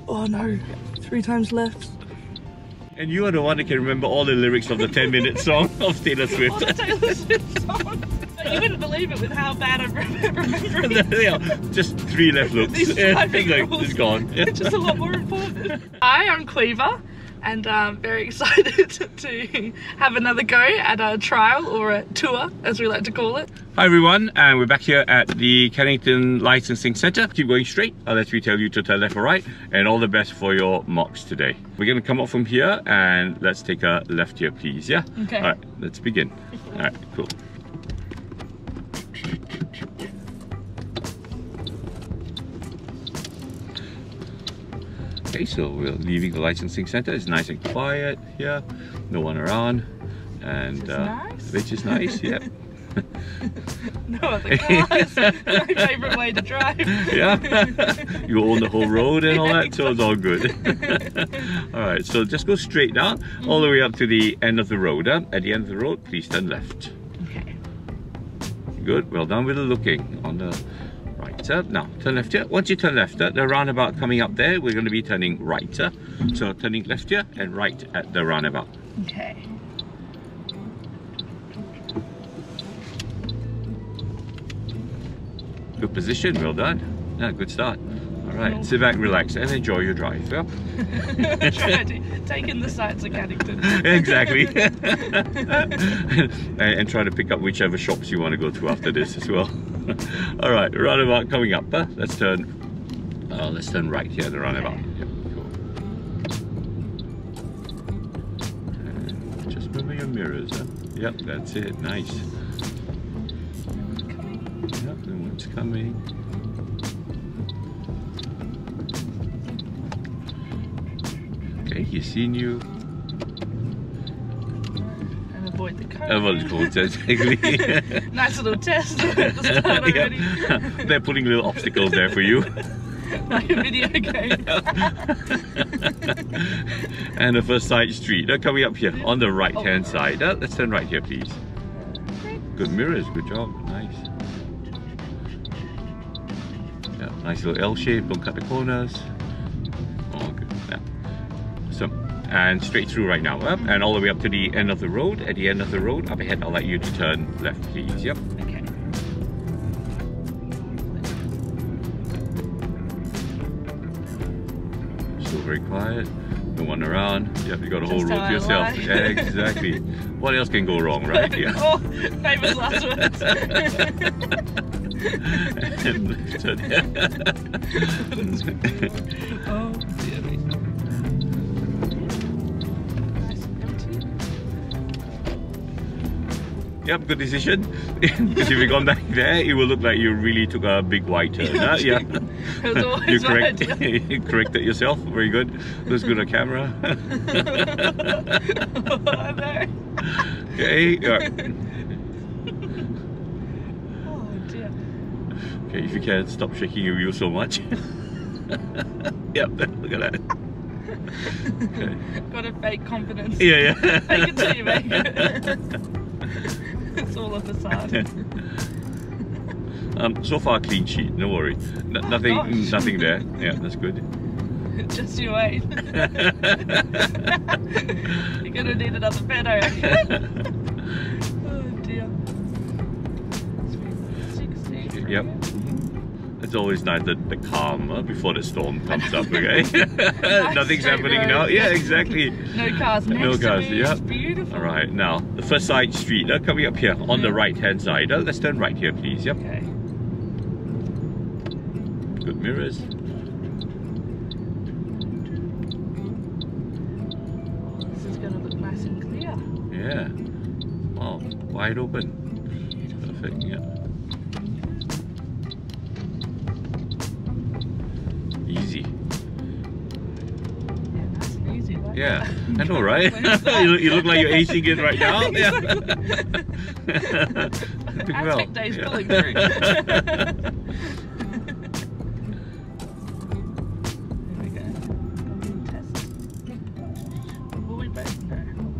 Oh no, 3 times left. And you are the one that can remember all the lyrics of the 10-minute song of Taylor Swift. Oh, the Taylor Swift song. You wouldn't believe it with how bad I'm remembering. Yeah, just 3 left looks. It's gone. Yeah. It's just a lot more important. Hi, I'm Cleaver, and I'm very excited to have another go at a trial or a tour, as we like to call it. Hi everyone, and we're back here at the Cannington Licensing Centre. Keep going straight, unless we tell you to turn left or right, and all the best for your mocks today. We're going to come up from here, and let's take a left here, please, yeah? Okay. Alright, let's begin. Alright, cool. Okay, so we're leaving the licensing centre. It's nice and quiet here, no one around, and which is nice, yeah. No other cars. My favourite way to drive. Yeah, you own the whole road and all that, so it's all good. Alright, so just go straight down, all the way up to the end of the road. At the end of the road, please turn left. Okay. Good, well done with the looking on the right. Now, turn left here. Once you turn left, the roundabout coming up there, we're going to be turning right. So turning left here and right at the roundabout. Okay. Good position, well done. Yeah, good start. Alright, sit back, relax, and enjoy your drive. Yeah? Try to take in the sights of Cannington. Exactly. and try to pick up whichever shops you want to go to after this as well. Alright, roundabout coming up. Let's turn right here, the roundabout. Yep, cool. And just remember your mirrors, huh? Yep, that's it. Nice. Yep, the one's coming. Okay, he's seen you. And avoid the cone. Avoid the cone, exactly. Nice little test at the start already. Yeah. They're putting little obstacles there for you. Like a video game. And the first side street, coming up here on the right hand side. Let's turn right here, please. Good mirrors, good job, nice. Yeah, nice little L shape, don't cut the corners. Oh, good. Yeah. So, and straight through right now, and all the way up to the end of the road. At the end of the road, up ahead, I'll let you to turn left, please. Yep. Okay. Still very quiet. No one around. Yep, you got a whole Just road how to yourself. I like. Yeah, exactly. What else can go wrong, right? Yeah. Oh, famous last words. Oh, dear me. Nice and empty. Yep, good decision. Because if you gone back there, it will look like you really took a big wide turn. Huh? Yeah. It was always You you corrected yourself. Very good. Looks good on camera. Oh, no. Okay. Oh dear. Okay, if you can, stop shaking your wheel so much. Yep, look at that. Okay. Got a fake confidence. Yeah. Fake it till you make it. It's all a facade. So far clean sheet, no worry. Nothing there. Yeah, that's good. Just you wait. You're gonna need another pen, I reckon. Oh dear. 60. Yep. It's always nice the calm before the storm comes up, okay? Nothing's happening road. now. Yeah, exactly. No cars next No cars, to me. yeah. It's beautiful. Alright, now the first side street coming up here on the right hand side. Let's turn right here, please. Yep. Okay. Good mirrors. This is gonna look nice and clear. Yeah. Wow, wide open. Perfect, yeah. Easy. Yeah, nice and easy. Like Yeah, that. I know, right? you look like you're acing it right now. Yeah. Doing well. Aztec Day's Yeah. pulling through. There we go. Test. Will we both? No.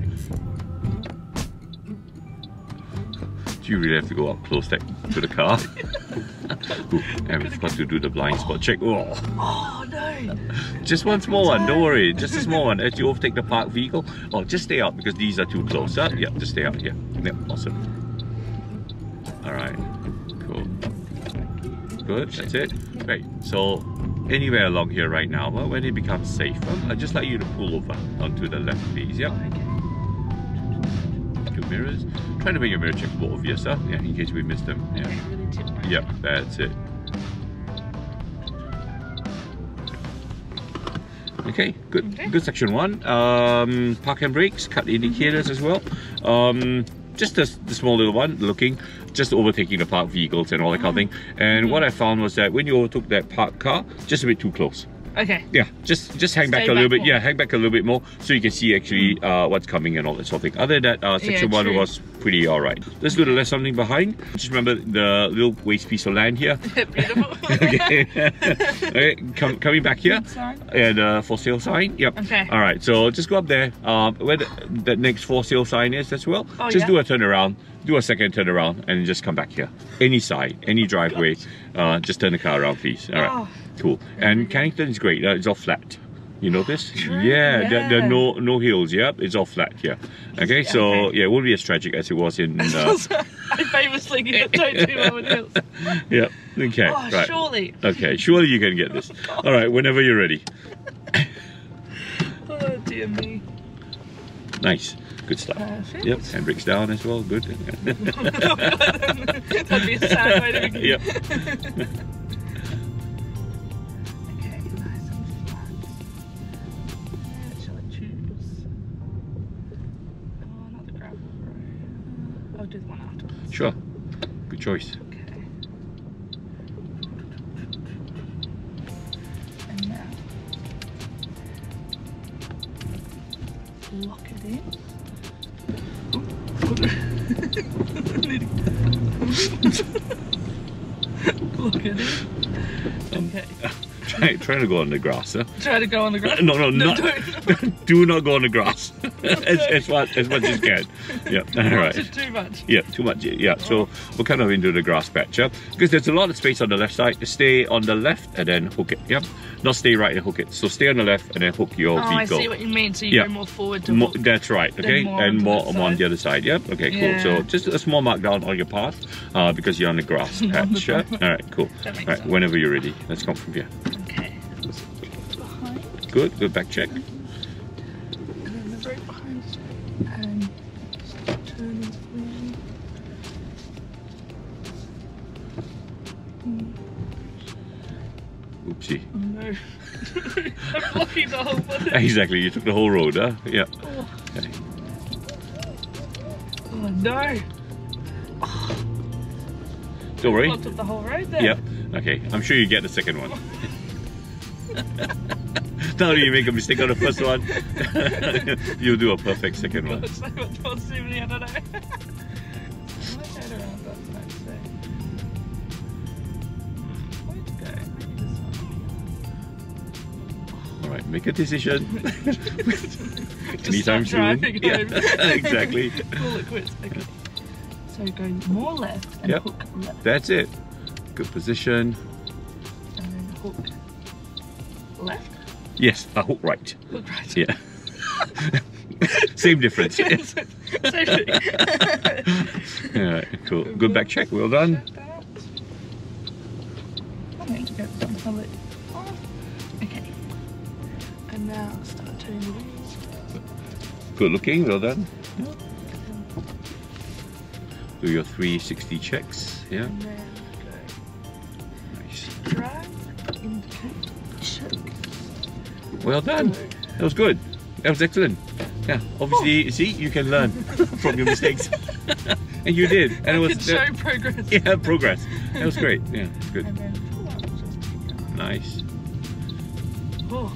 Do you really have to go up close to the car? Ooh, and we forgot to do the blind spot check. Oh, Oh no! Just one small one, don't worry. Just a small one. As you overtake the parked vehicle, oh, just stay out because these are too close. Huh? Yeah, just stay out. Yeah, yeah, awesome. All right, cool. Good, that's it. Right, so anywhere along here right now, well, when it becomes safe, I'd just like you to pull over onto the left, please. Yep. Two mirrors. Try to make your mirror check both of you, sir. Yeah, in case we missed them. Yeah. Yep, that's it. Okay, good. Okay. Good section one. Park and brakes, cut indicators as well. Just the small little one, looking, just overtaking the parked vehicles and all that kind of thing. And what I found was that when you overtook that parked car, just a bit too close. Okay. Yeah, just hang back a little bit. Yeah, hang back a little bit more so you can see actually what's coming and all that sort of thing. Other than that, section one was pretty alright. Let's do the left something behind. Just remember the little waste piece of land here. Beautiful. Okay. Okay, coming back here. And for sale sign. Yep. Okay. Alright, so just go up there. Where the next for sale sign is as well. Oh, just do a turn around. Do a second turn around and just come back here. Any side, any driveway. Just turn the car around, please. Alright. Oh. Cool. And Cannington is great. It's all flat. You notice? True, yeah. There are no hills. Yep, it's all flat here. Okay, so yeah, it won't be as tragic as it was in. I famously don't do well with hills. Yep. Okay. Oh, right. surely. Okay, surely you can get this. All right, whenever you're ready. Oh dear me. Nice. Good stuff. Perfect. Yep. Handbrakes down as well. Good. That'd be a sad way to begin. Yep. I'll do the one afterwards. Sure. Good choice. Okay. And now lock it in. Lock it in. Okay. Try to go on the grass, huh? Try to go on the grass. No, not. Don't. Do not go on the grass. as much as you can. Yeah. All right. Just too much. Yeah, too much. Yeah. So we're kind of into the grass patch, yeah? Because there's a lot of space on the left side. Stay on the left and then hook it. Yeah. Not stay right and hook it. So stay on the left and then hook your vehicle. I see what you mean. So you go more forward to hook. That's right. Okay. And more on the other side. Yeah. Okay. Cool. So just a small mark down on your path, because you're on the grass patch. Yeah? All right. Cool. All right. Whenever you're ready, let's come from here. Okay. Good back check. And then the brake behind and turn this way. Oopsie. Oh no. I'm blocking the whole body. Exactly, you took the whole road, huh? Yeah. Oh, Okay. oh no. Don't worry. Blocked up the whole road there. Yep. Okay, I'm sure you get the second one. Now you make a mistake on the first one, you'll do a perfect second one. So much positivity, I don't know. Alright, make a decision. Anytime soon. Yeah, exactly. Call it quits. Okay. So go more left and hook left. That's it. Good position. And then hook left. Yes, a hook right. Hook right. Yeah. Same difference. Yes, same thing. Alright, cool. Good back check, well done. I'm going to go some it off. Okay. And now start turning the wheels. Good looking, well done. Do your 360 checks, yeah. And then go. Nice. Drive, indicate, check. Well done. That was good. That was excellent. Yeah, obviously, see, you can learn from your mistakes. And you did. And it was show progress. Yeah, progress. That was great. Yeah, good. And then pull up, just pick up. Nice. Oh.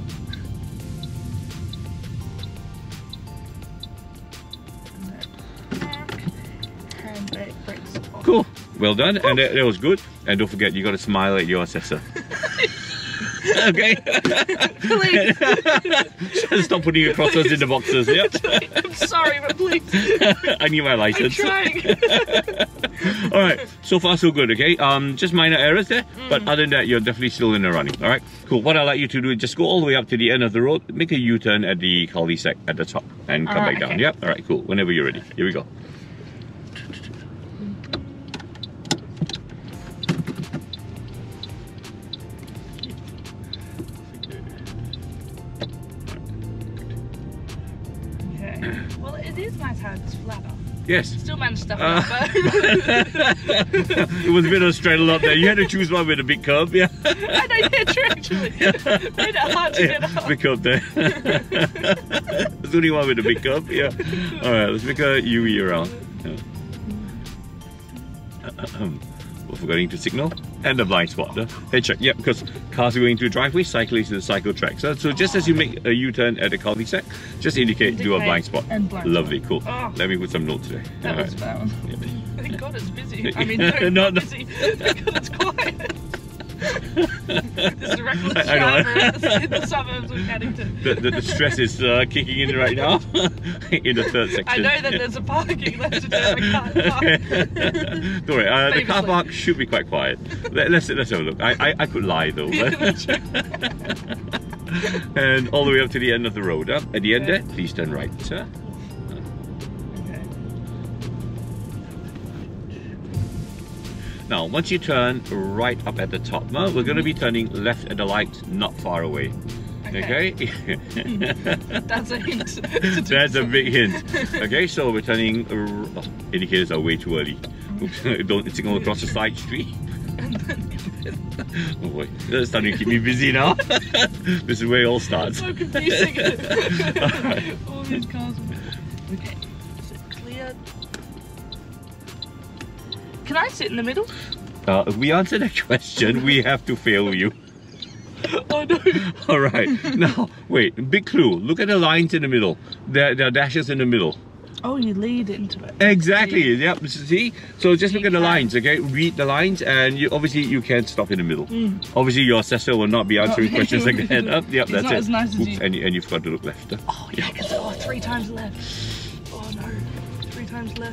And then park, handbrake, brakes off. Cool. Well done. And that was good. And don't forget, you got to smile at your assessor. Okay. Please. Stop putting your crosses in the boxes. Yep. I'm sorry, but please. I need my license. I'm trying. Alright, so far so good, okay? Just minor errors there, but other than that, you're definitely still in the running, alright? Cool, what I'd like you to do is just go all the way up to the end of the road, make a U-turn at the cul-de-sac at the top, and come back down, yep? Alright, cool, whenever you're ready. Here we go. Well, it is nice how it's flatter. Yes. Still managed stuff up, but... It was a bit of a straddle up there. You had to choose one with a big curb, yeah? I know, yeah, true, actually. Made it hard to get up. Big curb there. There's only one with a big curb, yeah. Alright, let's make a UE around. We're forgetting to signal. And the blind spot, head check, yeah, because cars are going to the driveway, cyclists to the cycle track. So just as you make a U-turn at the cul-de-sac, just indicate do a blind spot. And blind Lovely, spot. cool. Oh. Let me put some notes there. That was found. Yeah. Thank God it's busy. I mean, no, not busy. Thank God it's quiet. This is a reckless driver in the suburbs of Cannington. The stress is kicking in right now in the third section. I know that there's a parking left to do. I can't park. Don't worry, the car park should be quite quiet. Let's have a look. I could lie though. And all the way up to the end of the road. At the end there, please turn right. Now, once you turn right up at the top, we're going to be turning left at the light, not far away. Okay? That's a hint. That's a big hint. Okay, so we're turning... indicators are way too early. Oops, don't signal across the side street. Oh boy, that's starting to keep me busy now. This is where it all starts. It's so confusing. Right. All these cars. Okay, is it clear? Can I sit in the middle? If we answer that question, we have to fail you. Oh no. Alright, now, wait, big clue. Look at the lines in the middle. There are dashes in the middle. Oh, you lead into it. Exactly, yep, see? So just look at the lines, okay? Read the lines, and obviously you can't stop in the middle. Obviously your assessor will not be answering questions like that. Yep, that's not it. As nice as you. And you've got to look left. Oh yeah, because 3 times left. Oh no, 3 times left.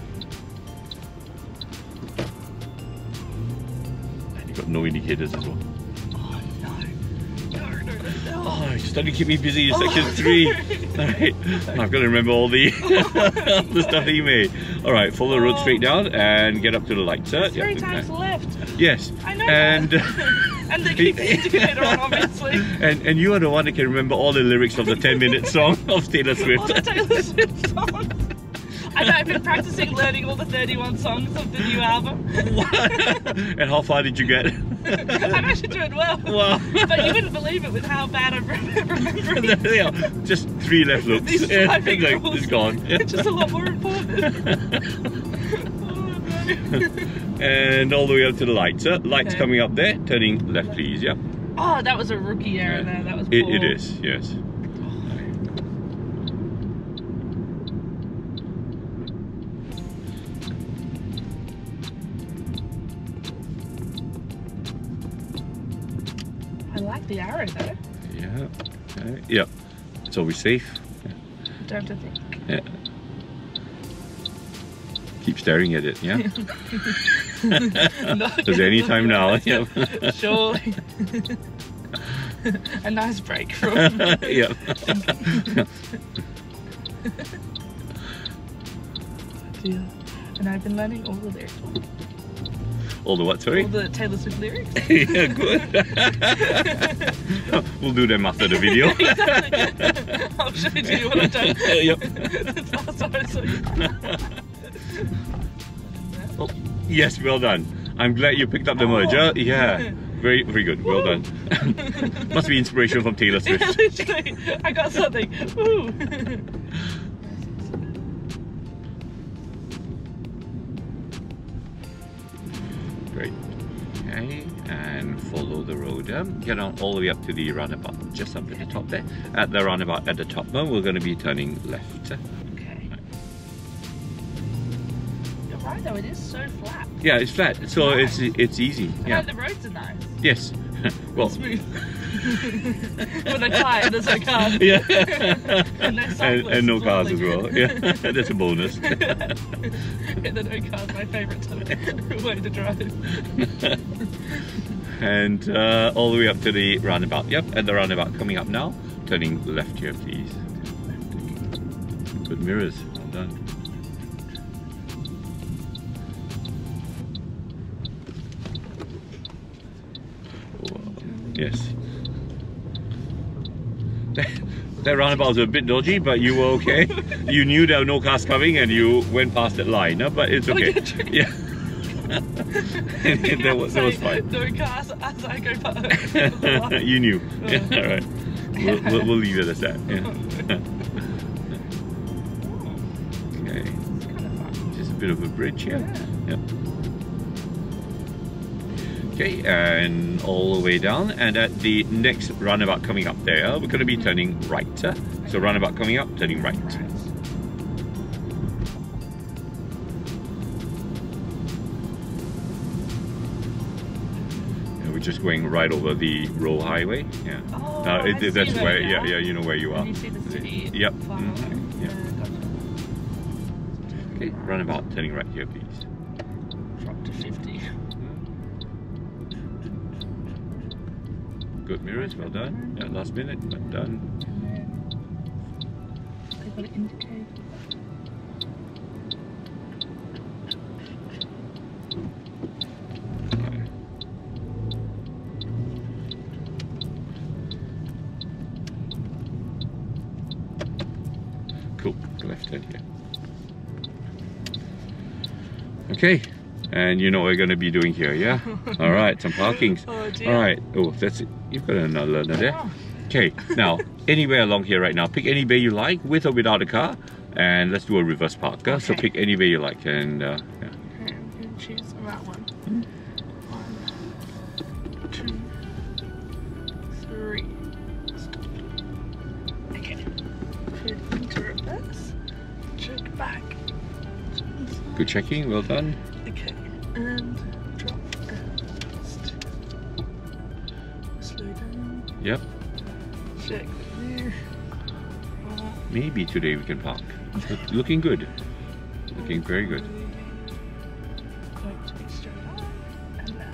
You've got no indicators as well. Oh no. Oh, you're starting to keep me busy in section 3. Alright, I've got to remember all the, the stuff that you made. Alright, follow the road straight down and get up to the lights. 3 times left. Yes. I know. And and they keep the indicator on, obviously. And you are the one that can remember all the lyrics of the 10-minute song of Taylor Swift. All the Taylor Swift songs. I know, I've been practicing learning all the 31 songs of the new album. And how far did you get? I'm actually doing well. Wow. But you wouldn't believe it with how bad I'm remembering. Yeah, just 3 left looks. These driving rules. It's gone. It's just a lot more important. Oh, no. And all the way up to the lights. Lights coming up there, turning left please, yeah. Oh, that was a rookie error there. That was poor. It is, yes. I like the arrow though. Yeah. Okay. Yeah. It's always safe. Don't have to think. Yeah. Keep staring at it, yeah? Because any time now. Yeah. Surely. A nice break from... Yeah. Dear. And I've been learning all the lyrics. All the what, sorry? All the Taylor Swift lyrics. Yeah, good. We'll do them after the video. Exactly. I'll show you what I've done. Yep. Oh, yes, well done. I'm glad you picked up the merger. Yeah. Very, very good. Well done. Must be inspiration from Taylor Swift. Yeah, literally. I got something. Woo. Great. Okay, and follow the road. Get on all the way up to the roundabout, just up at the top there. At the roundabout at the top, we're going to be turning left. Okay. You're right though, it is so flat. Yeah, it's flat, so nice. it's easy. And yeah. the roads are nice. Yes. Well, smooth. When I try it, there's no cars. Yeah. And no cars as well. Yeah, that's a bonus. Yeah, the no cars, my favourite way to drive. And all the way up to the roundabout. Yep, at the roundabout coming up now. Turning left here, please. Good mirrors, well done. Yes. That roundabout was a bit dodgy, but you were okay. You knew there were no cars coming and you went past that line, but it's okay. Yeah. that was fine. No cars as I go past. You knew. Yeah, alright. We'll leave it as that. Yeah. Okay. Just a bit of a bridge here. Yeah. Yep. Okay, and all the way down, and at the next roundabout coming up there, we're going to be turning right. So roundabout coming up, turning right. And we're just going right over the Row Highway. Yeah. Oh, that's where. Yeah, you know where you are. And you see the city. Yep. Mm-hmm. Yeah. Okay, roundabout, turning right here, please. Drop to 50. Good mirrors, well done. Yeah, last minute, but done. They've got to indicate. Okay. Cool, left turn here. Okay. And you know what we're going to be doing here, yeah? Alright, some parkings. Oh dear. Alright, oh, that's it. You've got another learner there. Okay, now, anywhere along here right now, pick any bay you like, with or without a car, and let's do a reverse park. Okay. So pick any bay you like, and yeah. Okay, I'm going to choose that one. 1, 2, 3. Okay. Put into reverse. Check back. Good checking, well done. Okay, and drop first. Slow down. Yep. Check there. Maybe today we can park. Looking good. Looking very good. Going to be straight up and down.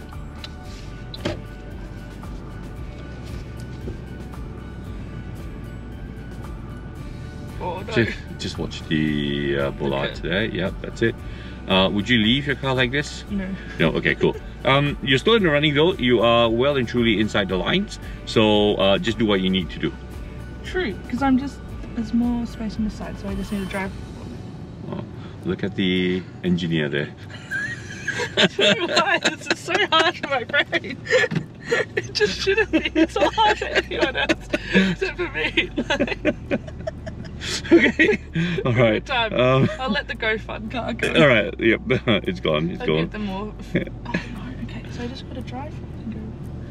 Oh no. Just watch the bollard there. Yep, that's it. Would you leave your car like this? No. No, okay, cool. You're still in the running though. You are well and truly inside the lines. So just do what you need to do. True, because there's more space on this side, so I just need to drive. Oh, look at the engineer there. I don't know why, this is so hard for my brain. It just shouldn't be so hard for anyone else, except for me. Okay, alright. I'll let the go fun car go. Alright, yep, it's gone, it's I'll gone. get them more. Oh no, okay, so I just gotta drive and go.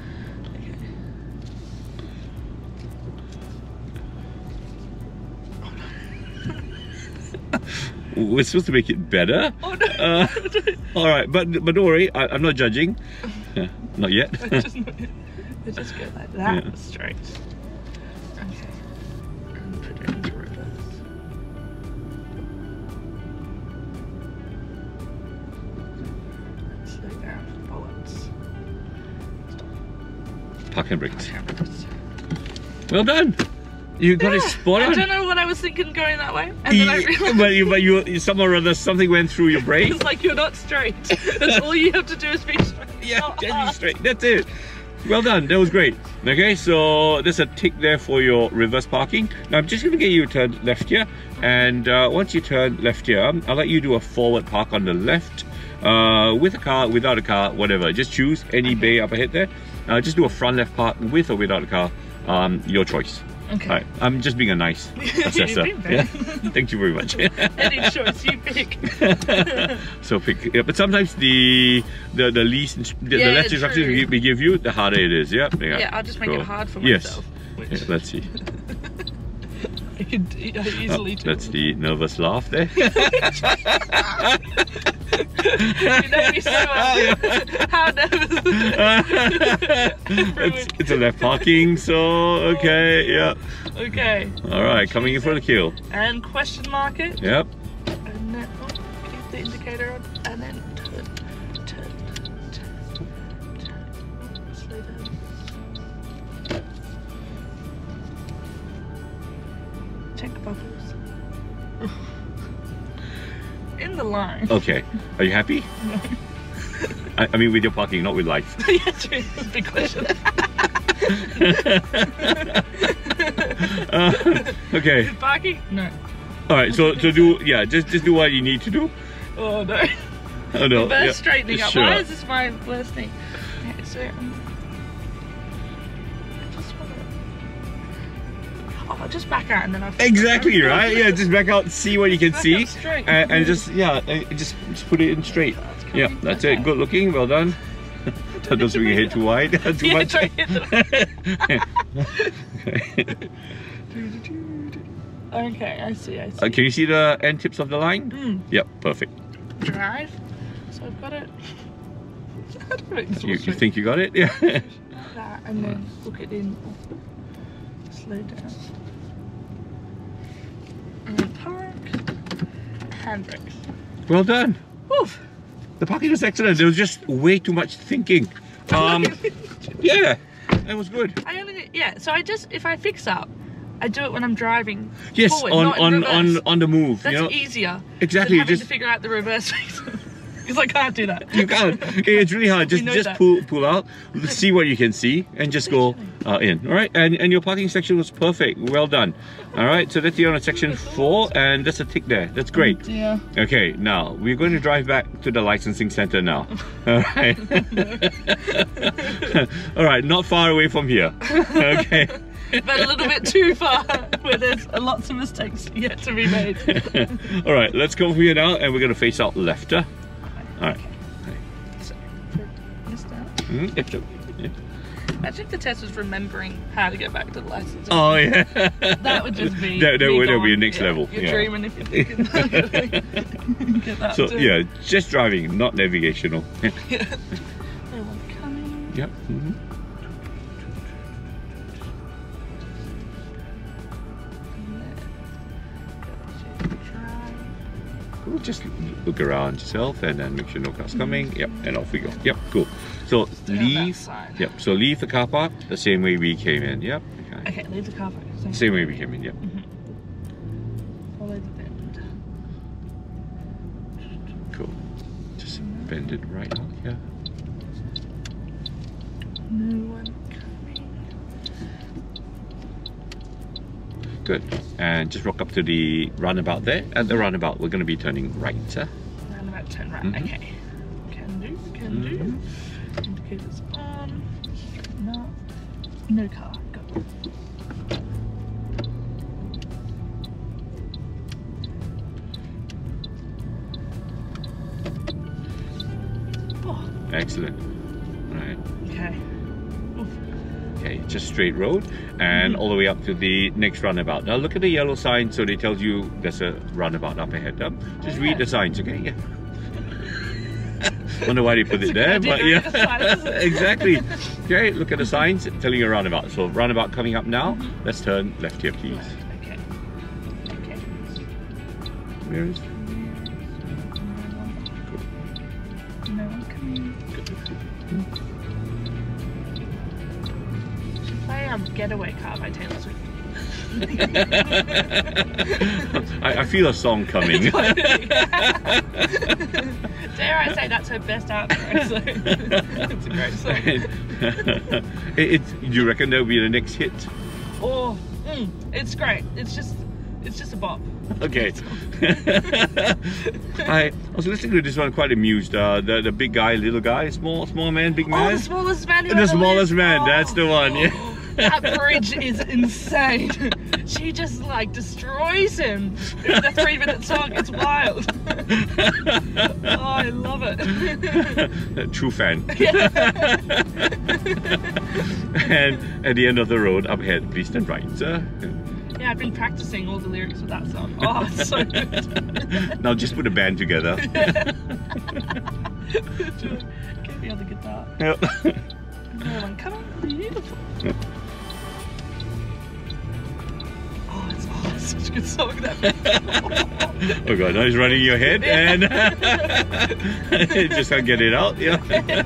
Okay. We're supposed to make it better. Oh no. Alright, but don't worry, I'm not judging. Not yet. I just go like that, Yeah. straight. Okay. And put it into reverse. Slow down for the bullets. Park and brakes. Cameras. Well done. You got it spot on. I don't know what I was thinking going that way, and then I realised. but you somehow or other something went through your brain. It's like you're not straight. That's all you have to do is be straight. Yeah, just be straight. That's it. Well done. That was great. Okay, so there's a tick there for your reverse parking. Now I'm just going to get you to turn left here, and once you turn left here, I'll let you do a forward park on the left, with a car, without a car, whatever. Just choose any bay up ahead there. Just do a front left park with or without a car. Your choice. Okay. Right. I'm just being a nice assessor. Yeah. Thank you very much. Any choice you pick. So pick. Yeah, but sometimes the least the less instructions we give you, the harder it is. Yeah. Yeah, I'll just make it hard for myself. Yes. Yeah, let's see. I easily do. That's the nervous laugh there. You know me so well. How nervous. It's a left parking, so okay, yeah. Okay. Alright, coming in for the kill. And question mark it. Yep. And then keep the indicator on. And then turn. Slow down. Check bubbles. In the line. Okay. Are you happy? No. I mean with your parking, not with life. Yeah, true. That's a big question. Okay. Parking? No. Alright, so do just do what you need to do. Oh no. Oh no. Reverse Yeah. straightening up. Sure. Why is this my worst thing? Okay, so I just want to. Oh, just back out and then I'll. Exactly right. Yeah, just back out, see what you can Back see, out straight. and just just put it in straight. Yeah, that's it. Good looking. Well done. Don't swing your head too wide. Too Yeah, much. try Okay, I see. Can you see the end tips of the line? Mm. Yep, perfect. Drive. So I've got it. How do I make this You straight? think you got it? Yeah. Like that, and then hook it in. Slow down. And then park. Handbrakes. Well done. Woof. The parking was excellent. There was just way too much thinking. Yeah, that was good. I only so I just if I fix up, I do it when I'm driving. Yes, forward, not in reverse. on the move. That's you know? easier. Exactly. Than having Just to figure out the reverse because I can't do that. you can't. Okay, it's really hard. We Just know just that. pull out, see what you can see, and just go in. All right, and your parking section was perfect. Well done. All right, so that's the end of section 4, and that's a tick there. That's great. Yeah. Okay, now we're going to drive back to the licensing center now. All right. All right, not far away from here. Okay. But a little bit too far, where there's lots of mistakes yet to be made. All right, let's go from here now, and we're going to face out left. All right. So, put this down. Yep. Imagine if the test was remembering how to get back to the license. Oh yeah. That would just be. That would be gone. next level. You're Yeah. dreaming if you're thinking get that. So too. yeah, just driving, not navigational. Yeah. They want coming. Yep. We'll just look around yourself and then make sure no car's coming. Yep, and off we go. Yep, cool. So leave. Yep. So leave the car park the same way we came in. Yep. Okay, leave the car park. Same way we came in. Yep. Follow the bend. Cool. Just bend it right out here. No one coming. Good. And just rock up to the roundabout there. At the roundabout, we're going to be turning right. Roundabout turn right. Okay. Can do. Indicators on. No car. Go. Oh. Excellent. Right. Okay. Oof. Okay, just straight road and all the way up to the next roundabout. Now look at the yellow sign, so they tell you there's a roundabout up ahead. Just read the signs, okay? Yeah. Wonder why they put it there, but yeah. Exactly. Okay, look at the signs telling you a roundabout. So roundabout coming up now. Let's turn left here, please. Okay. Where is? No one coming. Play Getaway Car by Taylor Swift. I feel a song coming. Dare I say that's her best outro, so it's a great song. Do you reckon that'll be the next hit? Oh, it's great. It's just a bop. Okay. I was listening to this one, quite amused. The big guy, little guy, small man, big man. Oh, the smallest man. The smallest man. That's the one. Yeah. That bridge is insane. She just like destroys him in the 3-minute song. It's wild. Oh, I love it. True fan. Yeah. And at the end of the road, up ahead, please turn right. Yeah, I've been practicing all the lyrics of that song. Oh, it's so good. Now just put a band together. Get me on the guitar. Yep. Another one, come on, beautiful. Yep. Oh, it's such a good song that. Oh god, now he's running your head and just can't get it out. Yeah.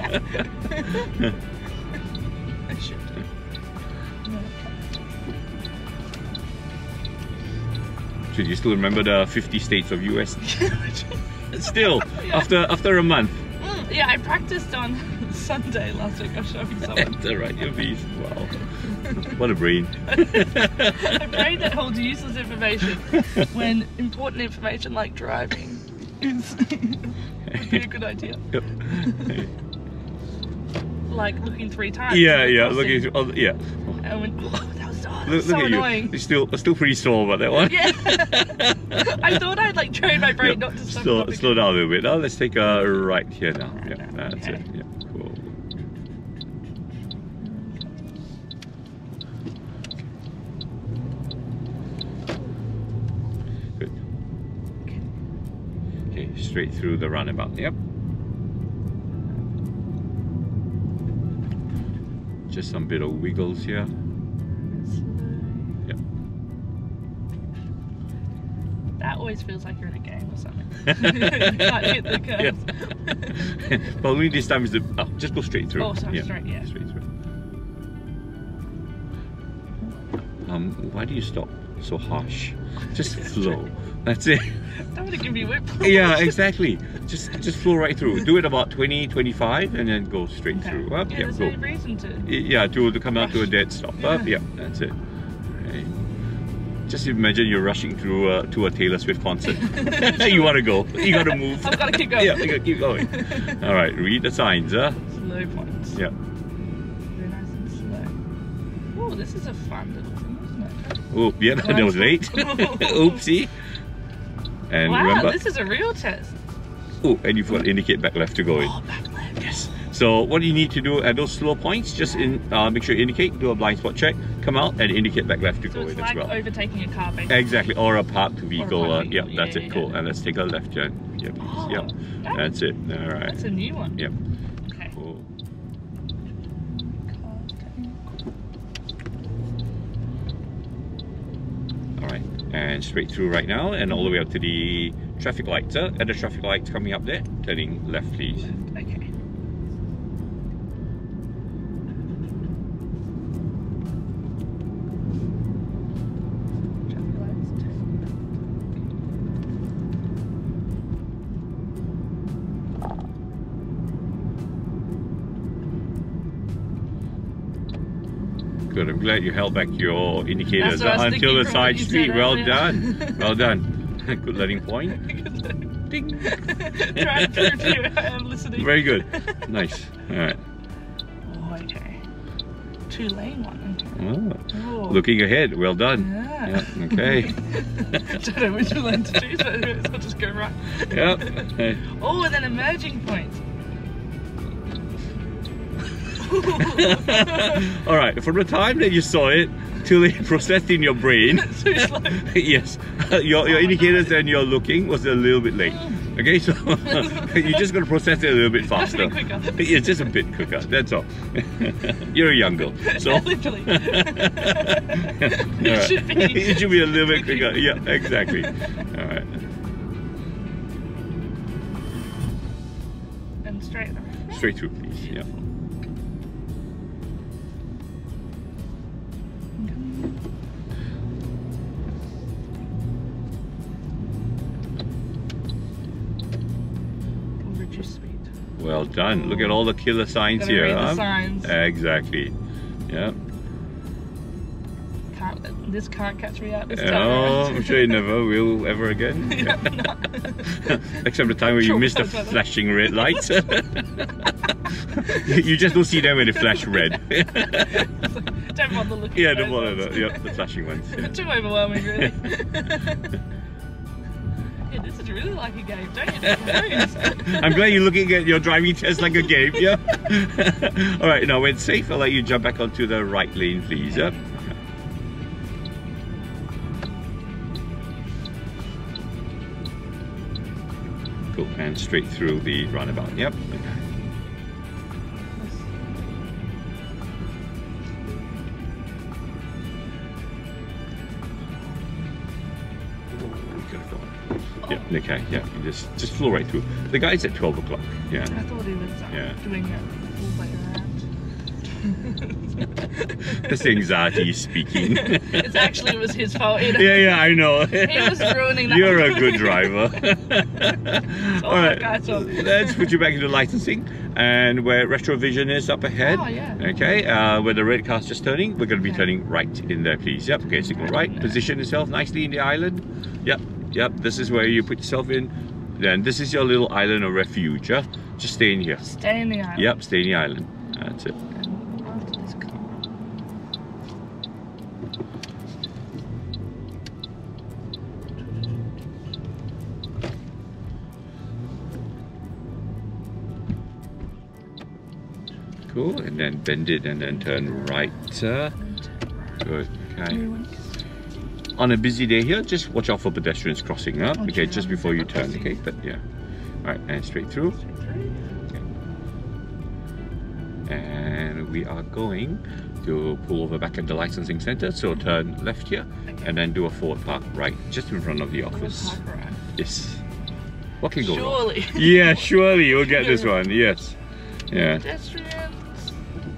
Should you still remember the 50 states of US? Still, yeah. after a month. Yeah, I practiced on Sunday last week. I was showing someone. That's alright, your beast. Wow. What a brain. A brain that holds useless information when important information like driving is would be a good idea. Yep. Like looking 3 times. Yeah, looking through, oh, yeah. And when, oh, that was so Look at annoying. You. You're still pretty sore about that one. Yeah. I thought I'd like train my brain not to slow down a little bit. Now let's take a right here now. Yeah, that's okay. it. Yeah, cool. Good. Okay, straight through the roundabout. Yep. Just some bit of wiggles here. Yep. That always feels like you're in a game or something. You can't hit the curves. Yeah. But only this time is the just go straight through. Oh, sorry, straight, yeah. Straight through. Why do you stop so harsh? Just flow. That's it. Don't want to give you whip. Yeah, exactly. Just flow right through. Do it about 20-25 and then go straight through. Up, yeah, there's no reason to. Yeah, to come down to a dead stop. Up, yeah, that's it. Right. Just imagine you're rushing through to a Taylor Swift concert. You want to go. You got to move. I've got to keep going. Yeah, you got to keep going. All right, read the signs. Slow points. Yeah. Very nice and slow. Oh, this is a fun little thing, isn't it? Oh, yeah, that was late. Oopsie. And wow, remember, this is a real test. Oh, and you've got to indicate back left to go in. Oh, back left. Yes. So what you need to do at those slow points, just make sure you indicate, do a blind spot check, come out and indicate back left to go in like as well. Overtaking a car, basically. Exactly, or a parked vehicle. Yeah, that's it. Yeah. Cool. And let's take a left turn. Yep. Oh, yep. That's it. All right. That's a new one. Yep. Okay. Cool. All right, and straight through right now, and all the way up to the traffic lights. At the traffic lights coming up there, turning left, please. Okay. Good, I'm glad you held back your indicators until the side street. Well done. Well done. Good learning point. Ding. Try and prove to you I am listening. Very good. Nice. Alright. Oh, okay. 2-lane one. Oh. Looking ahead. Well done. Yeah. Okay. Don't know which lane to choose, but I'll just go right. Yep. Oh, and then a merging point. Alright, from the time that you saw it till it processed in your brain, Too slow. yes, your indicators and your looking was a little bit late. Okay, so you're just going to process it a little bit faster. A bit quicker. It's just a bit quicker, that's all. You're a young girl, so Literally. It should be. It should be a little bit quicker. Yeah, exactly. Alright. And straight. Straight through, please. Yeah. Well done. Look at all the killer signs Gotta here. read the signs. Exactly. Yeah. This can't catch me out this Oh, time. I'm sure you never will ever again. Yeah. Except the time where you missed the flashing red lights. You just don't see them when they flash red. Don't bother looking. Yeah, at don't those bother. ones. Yeah, the flashing ones. Yeah. Too overwhelming, really. Yeah, this is really like a game. Don't you know? I'm glad you're looking at your driving test like a game, yeah? Alright, now when it's safe, I'll let you jump back onto the right lane, please. Yep. Cool, and straight through the roundabout. Yep. Yeah, okay, yeah, you just flow right through. The guy's at 12 o'clock, yeah. I thought he was doing it all by around. That's anxiety speaking. It actually was his fault. Yeah, I know. He was ruining that. You're a good driver. Alright, let's put you back into licensing. And where retrovision is up ahead. Oh, yeah. Okay, where the red car's just turning, we're going to be turning right in there, please. Yep, okay, signal right. Position yourself nicely in the island. Yep, this is where you put yourself in. Then this is your little island of refuge, yeah? Just stay in here. Stay in the island. Yep, stay in the island. That's it. Cool, and then bend it and then turn right. Good, okay. On a busy day here, just watch out for pedestrians crossing up. Okay, just before you turn, okay? But yeah. Alright, and straight through. Okay. And we are going to pull over back at the licensing center. So turn left here and then do a forward park right just in front of the office. Yes. What can go wrong? Surely. Yeah, surely you'll get this one. Yes. Yeah. Pedestrians.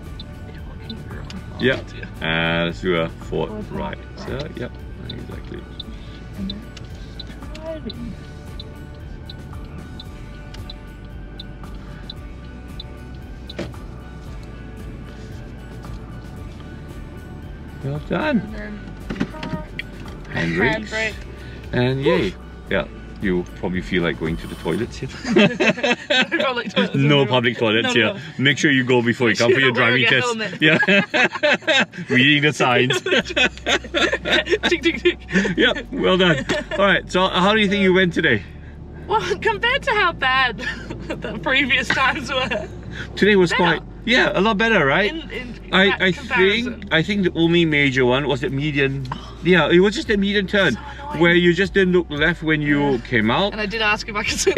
Yeah. Let's do a forward right. So, yep. Exactly. And then driving. Well done. And then Handbrake. And yay. Yeah. You probably feel like going to the toilets here. No public toilets here. No. Make sure you go before you come for your driving test. Helmet. Yeah. Reading the signs. Tick, tick, tick. Yep, well done. Alright, so how do you think you went today? Well, compared to how bad the previous times were. Today was quite, yeah, a lot better, right? I think the only major one was that median. Yeah, it was just a median turn where you just didn't look left when you came out. And I did ask if I could see.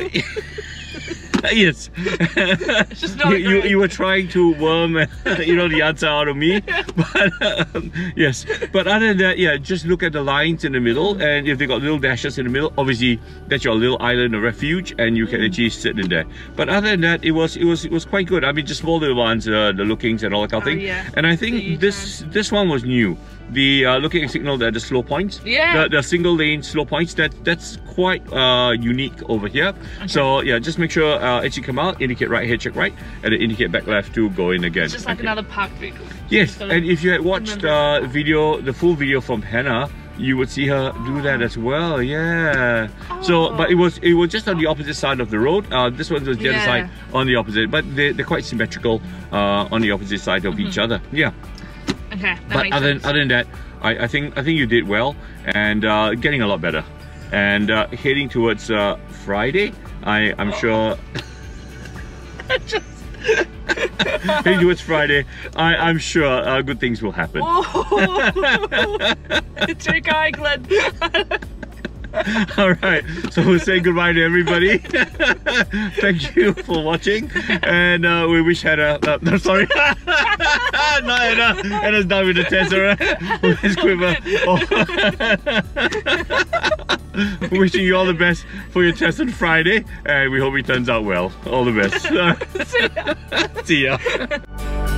Yes. It's just not you were trying to worm the answer out of me. But yes. But other than that, yeah, just look at the lines in the middle, and if they got little dashes in the middle, obviously that's your little island of refuge and you can actually sit in there. But other than that, it was quite good. I mean, just small little ones, the lookings and all that kind of thing. Yeah. And I think this one was new. The looking signal at the slow points, yeah, the single lane slow points, that's quite unique over here. Okay. So yeah, just make sure as you come out, indicate right here, check right, and then indicate back left to go in again. It's just like another parked vehicle. Yes, and if you had watched the full video from Hannah, you would see her do that as well. Yeah. Oh. So, but it was just on the opposite side of the road. This one was the other side on the opposite, but they're quite symmetrical on the opposite side of each other. Yeah. Okay, but other than that, I think you did well, and getting a lot better, and heading towards Friday. I'm sure. Heading towards Friday, I'm sure good things will happen. Oh, too kind, Glenn. Alright, so we'll say goodbye to everybody. Thank you for watching, and we wish Hannah, no, sorry, not Hannah, Hannah's done with the test, alright? Wishing you all the best for your test on Friday, and we hope it turns out well. All the best. See ya.